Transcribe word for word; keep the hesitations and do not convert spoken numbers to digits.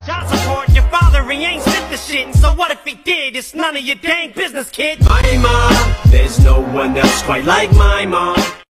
child support. Your father, he ain't sent the shit, and so what if he did? It's none of your dang business, kid. My mom, there's no one else quite like my mom.